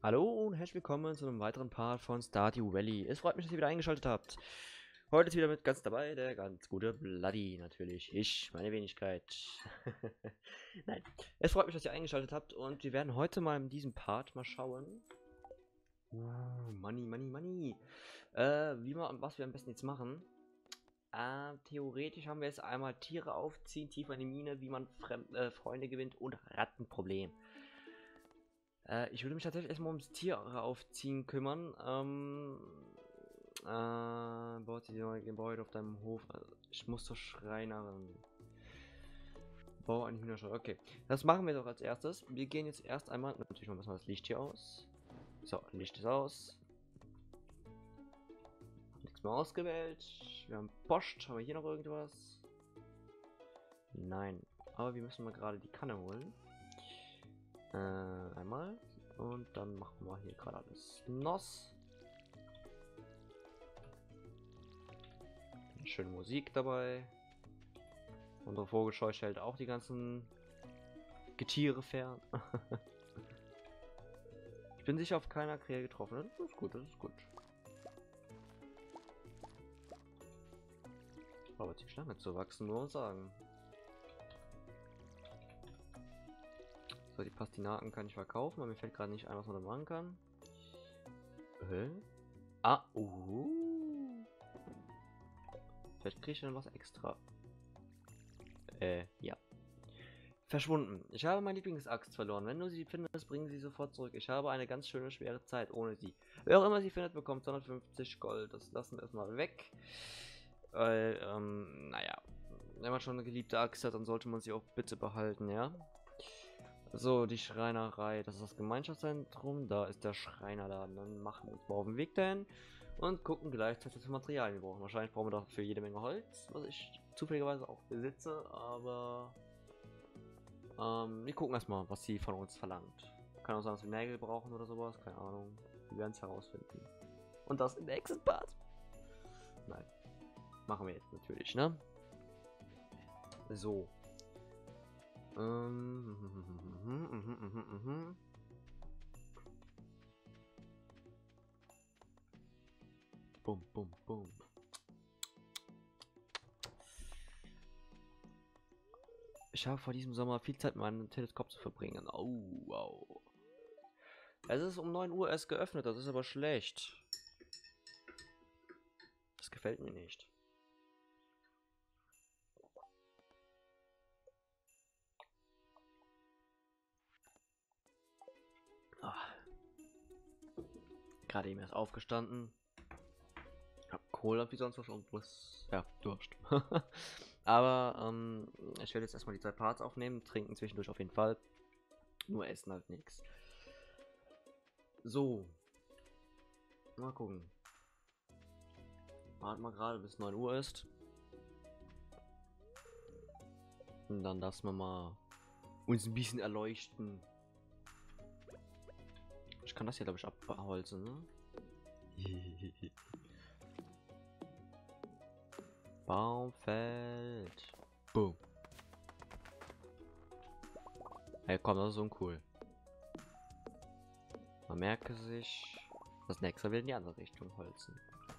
Hallo und herzlich willkommen zu einem weiteren Part von Stardew Valley. Es freut mich, dass ihr wieder eingeschaltet habt. Heute ist wieder mit ganz dabei der ganz gute Bloody, natürlich. Ich, meine Wenigkeit. Nein, es freut mich, dass ihr eingeschaltet habt und wir werden heute mal in diesem Part mal schauen. Money. Was wir am besten jetzt machen. Theoretisch haben wir jetzt einmal Tiere aufziehen, tiefer in die Mine, wie man Freunde gewinnt und Rattenproblem. Ich würde mich tatsächlich erstmal ums Tiere aufziehen kümmern. Baut die neue Gebäude auf deinem Hof. Ich muss zur Schreinerin. Bau einen Hühnerstall. Okay, das machen wir doch als erstes. Wir gehen jetzt erst einmal. Natürlich machen wir das Licht hier aus. So, Licht ist aus. Nichts mehr ausgewählt. Wir haben Post. Haben wir hier noch irgendwas? Nein. Aber wir müssen mal gerade die Kanne holen. Einmal. Und dann machen wir hier gerade alles Noss. Schöne Musik dabei. Unsere Vogelscheu stellt auch die ganzen Getiere fern. Ich bin sicher auf keiner Krähe getroffen. Das ist gut, das ist gut. Aber die Schlange zu wachsen, muss man sagen. So, die Pastinaken kann ich verkaufen, aber mir fällt gerade nicht ein, was man da machen kann. Vielleicht kriege ich dann was extra. Ja. Verschwunden. Ich habe meine Lieblingsaxt verloren. Wenn du sie findest, bringen sie sofort zurück. Ich habe eine ganz schöne, schwere Zeit ohne sie. Wer auch immer sie findet, bekommt 250 Gold. Das lassen wir erstmal weg. Weil, naja. Wenn man schon eine geliebte Axt hat, dann sollte man sie auch bitte behalten, ja? So, die Schreinerei. Das ist das Gemeinschaftszentrum. Da ist der Schreinerladen. Dann machen wir uns mal auf den Weg dahin. Und gucken gleichzeitig, was für Materialien wir brauchen. Wahrscheinlich brauchen wir dafür jede Menge Holz, was ich zufälligerweise auch besitze, aber wir gucken erstmal, was sie von uns verlangt. Kann auch sein, dass wir Nägel brauchen oder sowas, keine Ahnung. Wir werden es herausfinden. Und das im nächsten Part. Nein. Machen wir jetzt natürlich, ne? So. Bum. Ich habe vor diesem Sommer viel Zeit, meinen Teleskop zu verbringen. Oh, wow. Es ist um 9 Uhr erst geöffnet, das ist aber schlecht. Das gefällt mir nicht. Gerade eben erst aufgestanden. Hab Cola wie sonst was und bloß, ja, Durst. Aber ich werde jetzt erstmal die 2 Parts aufnehmen, trinken zwischendurch auf jeden Fall. Nur essen halt nichts. So. Mal gucken. Warten wir gerade bis 9 Uhr ist. Und dann lassen wir mal uns ein bisschen erleuchten. Ich kann das hier, glaube ich, abholzen, ne? Baumfeld. Boom. Hey, komm, das ist uncool. Man merke sich, das nächste will in die andere Richtung holzen.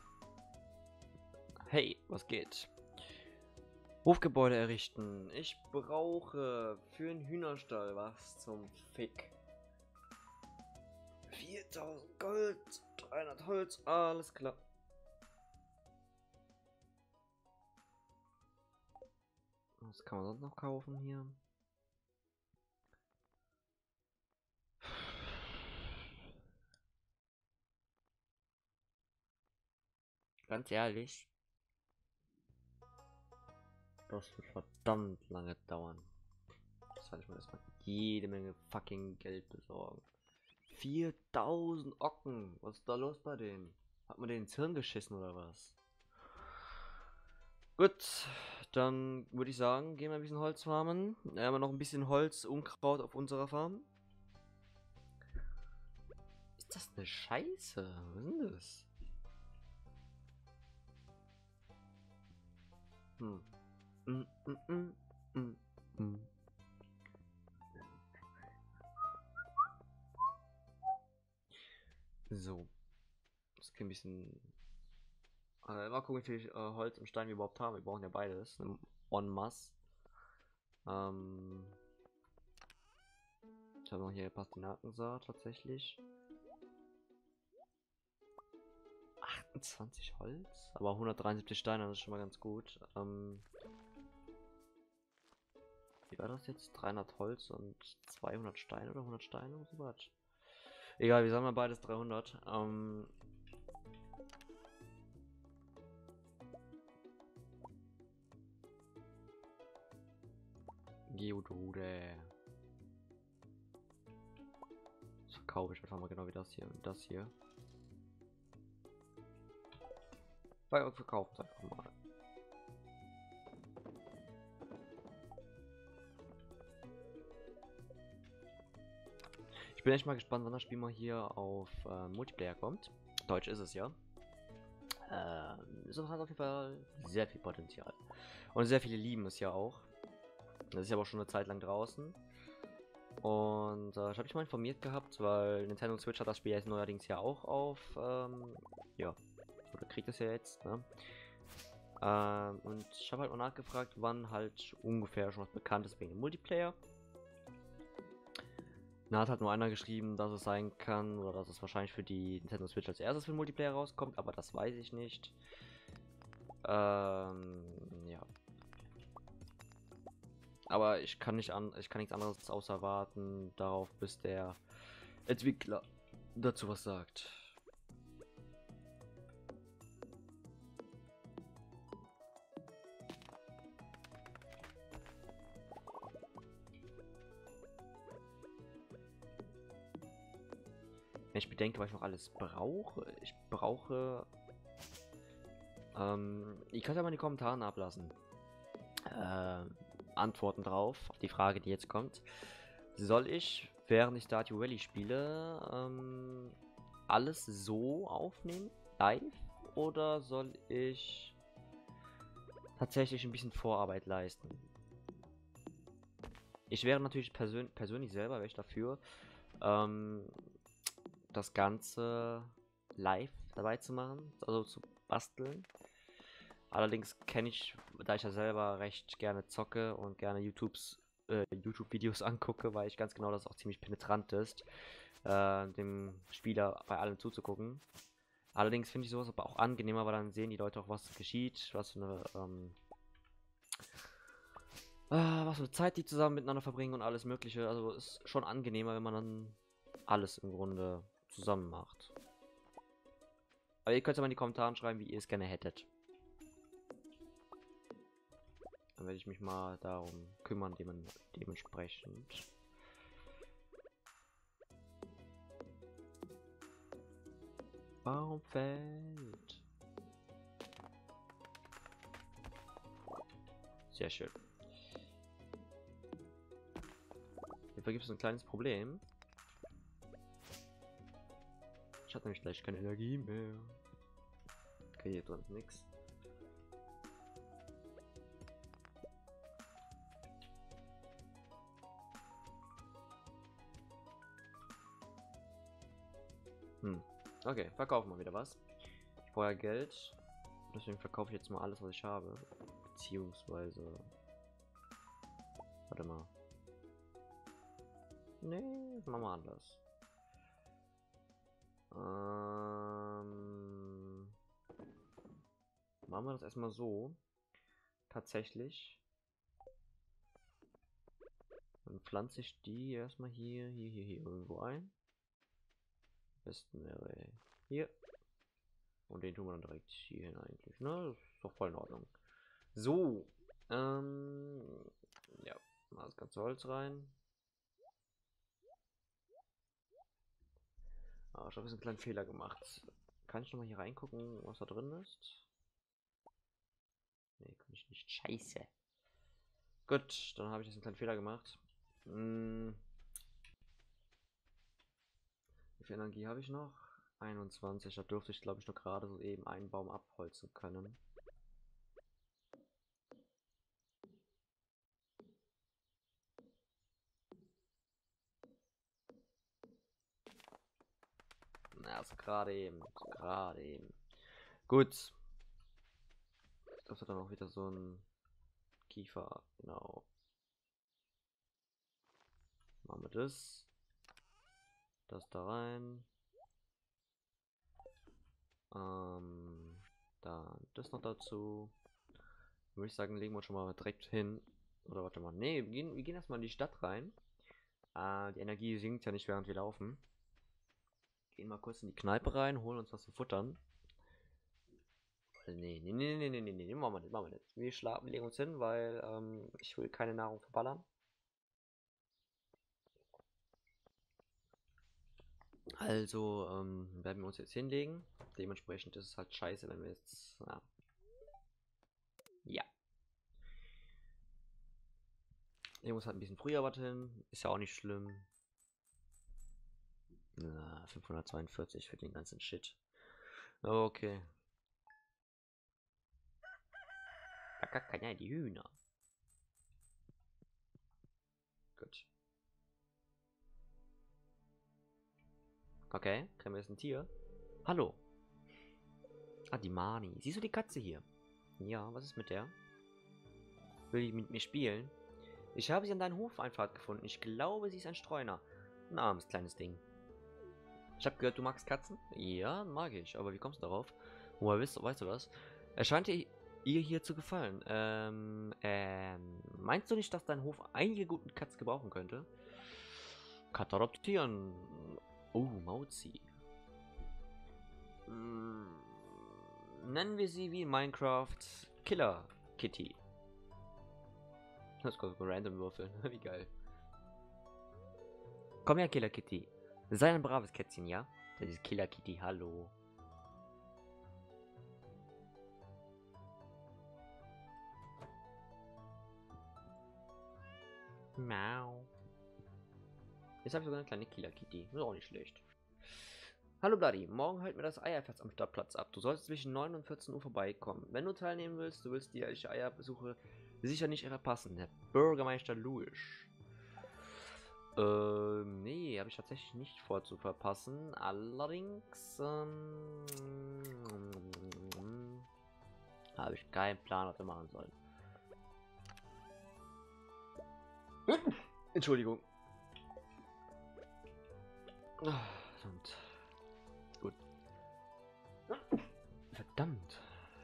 Hey, was geht? Hofgebäude errichten. Ich brauche für einen Hühnerstall was zum Fick. 4000 Gold, 300 Holz, alles klar. Was kann man sonst noch kaufen hier? Ganz ehrlich, das wird verdammt lange dauern. Das werde ich mir erstmal jede Menge fucking Geld besorgen. 4000 Ocken, was ist da los bei denen? Hat man denen ins Hirn geschissen oder was? Gut, dann würde ich sagen, gehen wir ein bisschen Holz farmen. Wir haben noch ein bisschen Holz, Unkraut auf unserer Farm. Ist das eine Scheiße? Was ist denn das? bisschen. Mal gucken, wie viel Holz und Stein wir überhaupt haben. Wir brauchen ja beides. En masse. Ich habe noch hier Pastinakensaat tatsächlich. 28 Holz, aber 173 Steine, das ist schon mal ganz gut. Wie war das jetzt? 300 Holz und 200 Steine oder 100 Steine? So was. Egal, wir sammeln beides 300. Geodode. Das verkaufe ich einfach mal genau wie das hier und das hier. Verkauft einfach mal. Ich bin echt mal gespannt, wann das Spiel mal hier auf Multiplayer kommt. Deutsch ist es ja. Es hat auf jeden Fall sehr viel Potenzial. Und sehr viele lieben es ja auch. Das ist ja aber auch schon eine Zeit lang draußen. Und ich habe mich mal informiert gehabt, weil Nintendo Switch hat das Spiel jetzt neuerdings ja auch auf, ja, oder kriegt es ja jetzt, ne? Und ich habe halt mal nachgefragt, wann halt ungefähr schon was bekannt ist wegen dem Multiplayer. Da hat halt nur einer geschrieben, dass es sein kann, oder dass es wahrscheinlich für die Nintendo Switch als erstes für den Multiplayer rauskommt, aber das weiß ich nicht. Ja. Aber ich kann nichts anderes außer warten darauf, bis der Entwickler dazu was sagt. Wenn ich bedenke, was ich noch alles brauche, ihr könnt ja mal in die Kommentare ablassen. Antworten drauf, auf die Frage, die jetzt kommt. Soll ich, während ich Stardew Valley spiele, alles so aufnehmen, live? Oder soll ich tatsächlich ein bisschen Vorarbeit leisten? Ich wäre natürlich persönlich selber, wäre ich dafür, das Ganze live dabei zu machen, also zu basteln. Allerdings kenne ich, da ich ja selber recht gerne zocke und gerne YouTube-Videos angucke, weil ich ganz genau, dass es auch ziemlich penetrant ist, dem Spieler bei allem zuzugucken. Allerdings finde ich sowas aber auch angenehmer, weil dann sehen die Leute auch, was geschieht, was für eine Zeit die zusammen miteinander verbringen und alles Mögliche. Also ist schon angenehmer, wenn man dann alles im Grunde zusammen macht. Aber ihr könnt ja mal in die Kommentare schreiben, wie ihr es gerne hättet. Dann werde ich mich mal darum kümmern, dementsprechend. Warum fällt? Sehr schön. Hier gibt es ein kleines Problem. Ich hatte nämlich gleich keine Energie mehr. Okay, hier drin ist nichts. Okay, verkaufen wir wieder was. Ich brauche ja Geld. Deswegen verkaufe ich jetzt mal alles, was ich habe. Beziehungsweise. Warte mal. Nee, das machen wir anders. Machen wir das erstmal so. Tatsächlich. Dann pflanze ich die erstmal hier irgendwo ein. Am besten wäre hier. Und den tun wir dann direkt hier hin eigentlich. Ne, das ist doch voll in Ordnung. So. Ja, mal das ganze Holz rein. Ah, ich habe jetzt einen kleinen Fehler gemacht. Kann ich noch mal hier reingucken, was da drin ist? Nee, kann ich nicht. Scheiße. Gut, dann habe ich jetzt einen kleinen Fehler gemacht. Wie viel Energie habe ich noch? 21. Da dürfte ich, glaube ich, nur gerade so eben einen Baum abholzen können. Ja, das gerade eben. Gerade eben. Gut. Das hat dann auch wieder so ein Kiefer. Genau. Machen wir das. Das da rein. Dann das noch dazu. Würde ich sagen, legen wir schon mal direkt hin. Oder warte mal. Nee, wir gehen erstmal in die Stadt rein. Die Energie sinkt ja nicht, während wir laufen. Gehen mal kurz in die Kneipe rein, holen uns was zu futtern. Nee, machen wir nicht. Wir schlafen, legen uns hin, weil ich will keine Nahrung verballern. Also werden wir uns jetzt hinlegen. Dementsprechend ist es halt scheiße, wenn wir jetzt... Ja. Ich muss halt ein bisschen früher was hin. Ist ja auch nicht schlimm. 542 für den ganzen Shit. Okay. Da kacken ja die Hühner. Gut. Okay, kriegen wir jetzt ein Tier. Hallo. Ah, die Mani. Siehst du die Katze hier? Ja, was ist mit der? Will die mit mir spielen? Ich habe sie an deinen Hofeinfahrt gefunden. Ich glaube, sie ist ein Streuner. Ein armes kleines Ding. Ich habe gehört, du magst Katzen? Ja, mag ich. Aber wie kommst du darauf? Woher weißt du das? Es scheint ihr hier zu gefallen. Meinst du nicht, dass dein Hof einige guten Katzen gebrauchen könnte? Kat adoptieren. Oh, Mauzi. Nennen wir sie wie in Minecraft Killer Kitty. Das kommt random würfeln. Wie geil. Komm her, Killer Kitty. Sei ein braves Kätzchen, ja? Das ist Killer Kitty, hallo. Miau. Jetzt habe ich sogar eine kleine Killer Kitty. Ist auch nicht schlecht. Hallo Bloody, morgen hält mir das Eierfest am Stadtplatz ab. Du sollst zwischen 9 und 14 Uhr vorbeikommen. Wenn du teilnehmen willst, du willst die Eierbesuche sicher nicht verpassen. Herr Bürgermeister Louis. Nee, habe ich tatsächlich nicht vor zu verpassen. Allerdings, habe ich keinen Plan, was wir machen sollen. Entschuldigung. Und gut. Verdammt.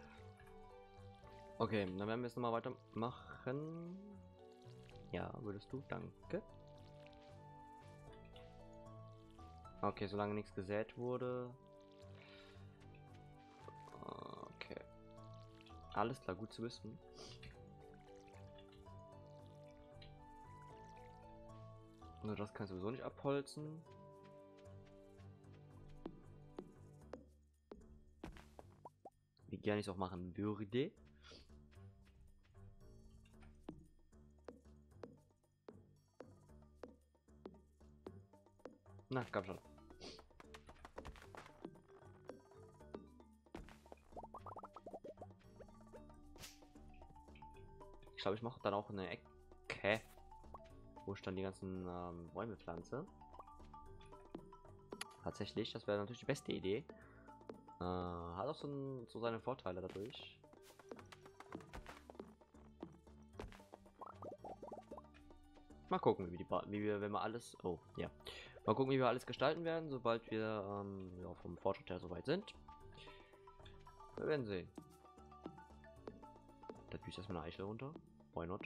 Okay, dann werden wir es nochmal weitermachen. Ja, würdest du? Danke. Okay, solange nichts gesät wurde. Okay. Alles klar, gut zu wissen. Nur das kannst du sowieso nicht abholzen. Wie gerne ich es auch machen würde. Na, komm schon. Ich glaube, ich mache dann auch eine Ecke, wo ich dann die ganzen Bäume pflanze. Tatsächlich, das wäre natürlich die beste Idee. Hat auch so seine Vorteile dadurch. Mal gucken, wenn wir alles... Oh, ja. Mal gucken, wie wir alles gestalten werden, sobald wir ja, vom Fortschritt her soweit sind. Wir werden sehen. Da büßt erstmal eine Eichel runter. Why not?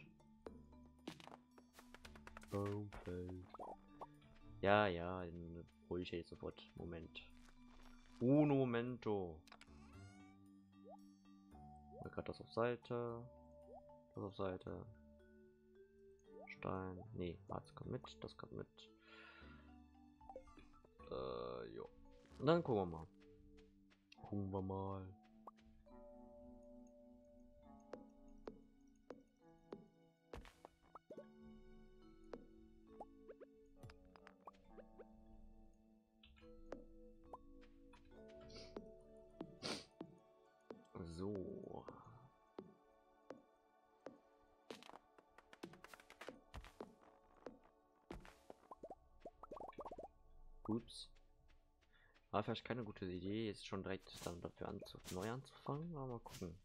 Baumfeld. Ja, ja, den hole ich jetzt sofort. Moment. Uno momento. Gerade das auf Seite. Das auf Seite. Stein. Nee, das kommt mit. Das kommt mit. Jo. Und dann gucken wir mal. Gucken wir mal. So. Ups. War vielleicht keine gute Idee, jetzt schon direkt dann dafür neu anzufangen, aber mal gucken.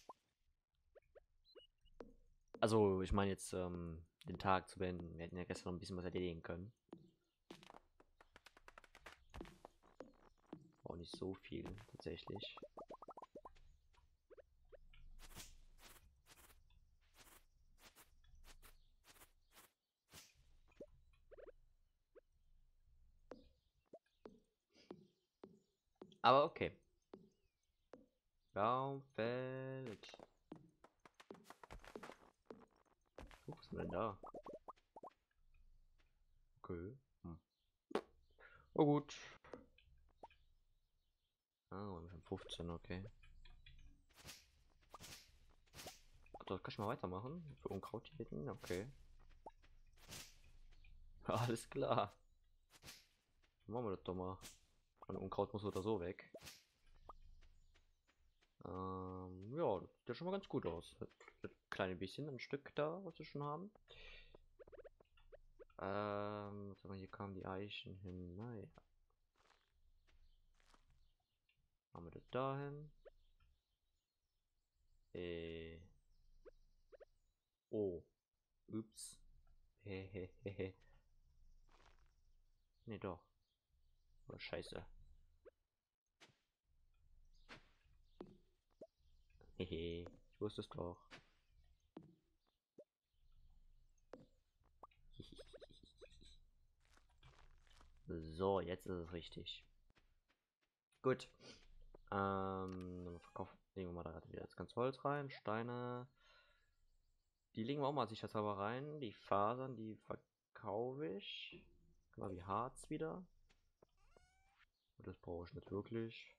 Also, ich meine jetzt, den Tag zu beenden. Wir hätten ja gestern noch ein bisschen was erledigen können. Auch nicht so viel, tatsächlich. Aber okay. Baumfeld. Was ist denn da? Okay. Oh gut. Ah, wir haben 15, okay. Ach, das kann ich mal weitermachen. Für Unkraut jäten, okay. Alles klar. Machen wir das doch mal. Mein Unkraut muss oder so weg. Ja, das sieht ja schon mal ganz gut aus. Das kleine bisschen, ein Stück da, was wir schon haben. Was haben wir, hier kamen die Eichen hin. Naja. Machen wir das dahin. Oh. Ups. Hehehehe. Nee, doch. Oh, scheiße. Hehe. Ich wusste es doch. So, jetzt ist es richtig. Gut. Verkaufen. Legen wir mal da wieder jetzt ganz Holz rein. Steine. Die legen wir auch mal sicherheitshalber rein. Die Fasern, die verkaufe ich. Genau wie Harz wieder. Das brauche ich nicht wirklich.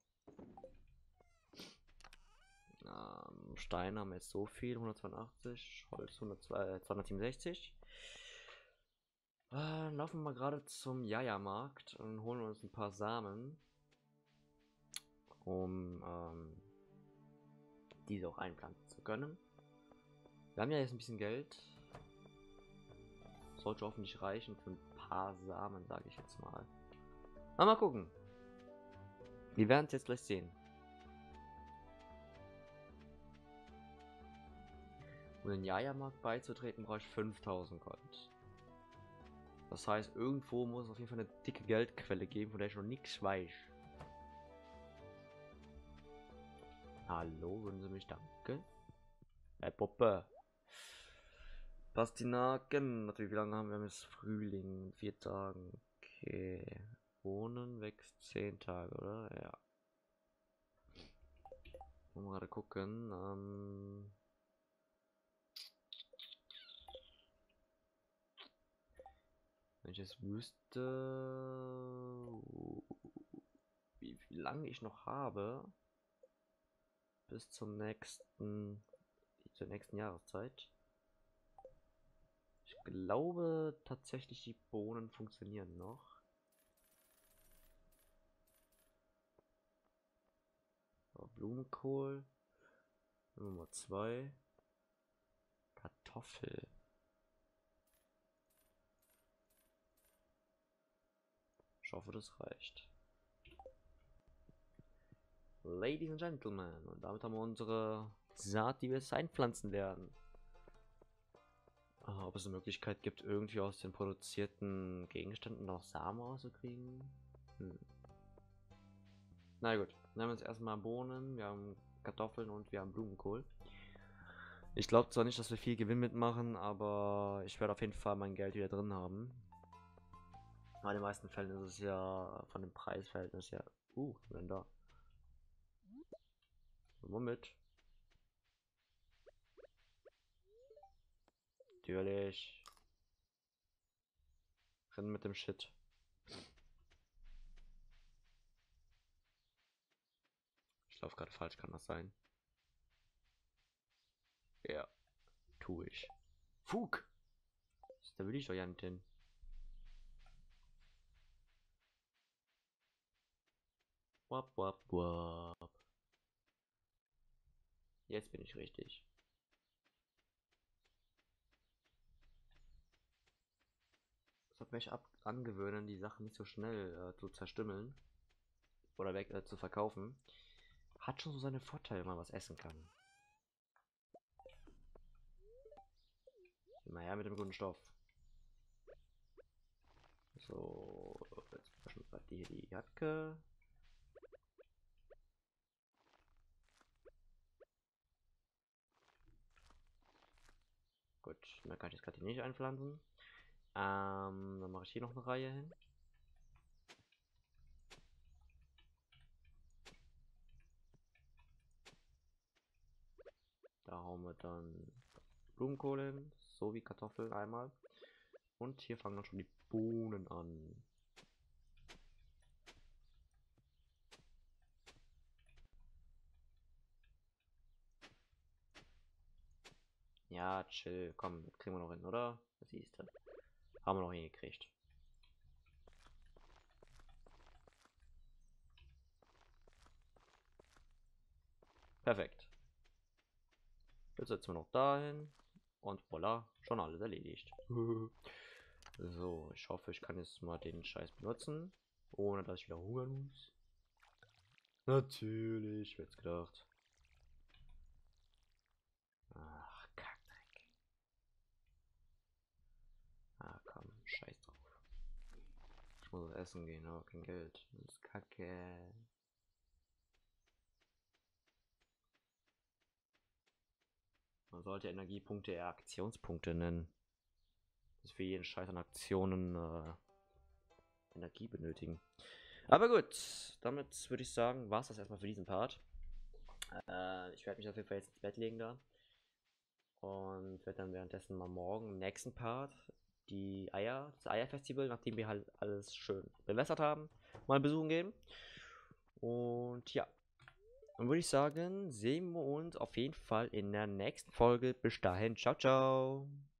Steine haben wir jetzt so viel. 182. Holz 267. Laufen wir mal gerade zum Jaja-Markt und holen uns ein paar Samen, um diese auch einpflanzen zu können. Wir haben ja jetzt ein bisschen Geld. Sollte hoffentlich reichen für ein paar Samen, sage ich jetzt mal. Mal gucken. Wir werden es jetzt gleich sehen. Um den Jaja-Markt beizutreten, brauche ich 5000 Gold. Das heißt, irgendwo muss es auf jeden Fall eine dicke Geldquelle geben, von der ich noch nichts weiß. Hallo, würden Sie mich danken? Hey, Poppe. Pastinaken. Natürlich, wie lange haben wir bis Frühling? 4 Tagen. Okay. Bohnen wächst 10 Tage, oder? Ja. Mal gerade gucken. Wenn ich es wüsste, wie lange ich noch habe bis zur nächsten Jahreszeit. Ich glaube tatsächlich, die Bohnen funktionieren noch. Blumenkohl. Nummer 2. Kartoffel. Ich hoffe, das reicht. Ladies and Gentlemen. Und damit haben wir unsere Saat, die wir jetzt einpflanzen werden. Ob es eine Möglichkeit gibt, irgendwie aus den produzierten Gegenständen noch Samen rauszukriegen? Na gut, dann haben wir jetzt erstmal Bohnen, wir haben Kartoffeln und wir haben Blumenkohl. Ich glaube zwar nicht, dass wir viel Gewinn mitmachen, aber ich werde auf jeden Fall mein Geld wieder drin haben. Aber in den meisten Fällen ist es ja von dem Preisverhältnis ja. Wenn da. Moment. Natürlich. Rennen mit dem Shit. Ich laufe gerade falsch, kann das sein? Ja, tue ich. Fug! Da will ich doch ja nicht hin. Wap, wap, wap. Jetzt bin ich richtig. Das hat mich angewöhnen, die Sachen nicht so schnell zu zerstümmeln. oder weg zu verkaufen. Hat schon so seine Vorteile, wenn man was essen kann. Immer her mit dem guten Stoff. So, jetzt waschen wir die Jacke. Gut, mehr kann ich jetzt gerade nicht einpflanzen. Dann mache ich hier noch eine Reihe hin. Da hauen wir dann Blumenkohl hin, so wie Kartoffeln einmal. Und hier fangen dann schon die Bohnen an. Ja, chill, komm, das kriegen wir noch hin, oder? Was siehst du? Haben wir noch hingekriegt. Perfekt. Jetzt setzen wir noch dahin. Und voila, schon alles erledigt. So, ich hoffe, ich kann jetzt mal den Scheiß benutzen, ohne dass ich wieder hungern muss. Natürlich, wird's gedacht. Ach, Kackdreck. Ah, komm, scheiß drauf. Ich muss essen gehen, aber kein Geld. Das ist kacke. Man sollte Energiepunkte eher Aktionspunkte nennen. Dass wir jeden Scheiß an Aktionen Energie benötigen. Aber gut, damit würde ich sagen, war es das erstmal für diesen Part. Ich werde mich auf jeden Fall jetzt ins Bett legen da. Und werde dann währenddessen mal morgen im nächsten Part das Eierfestival, nachdem wir halt alles schön bewässert haben, mal besuchen gehen. Und ja, dann würde ich sagen, sehen wir uns auf jeden Fall in der nächsten Folge. Bis dahin, ciao, ciao.